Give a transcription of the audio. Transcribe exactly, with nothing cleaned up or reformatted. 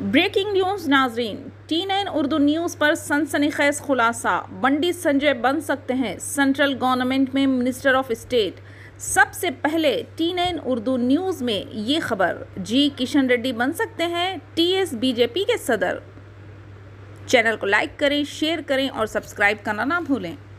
Breaking news नाजरीन, T nine Urdu news पर सनसनीखेज खुलासा। बंडी संजय बन सकते हैं सेंट्रल गवर्नमेंट में मिनिस्टर ऑफ स्टेट। सबसे पहले टी नाइन उर्दू न्यूज़ में ये खबर। जी किशन रेड्डी बन सकते हैं टीएस बीजेपी के सदर। चैनल को लाइक करें, शेयर करें और सब्सक्राइब करना ना भूलें।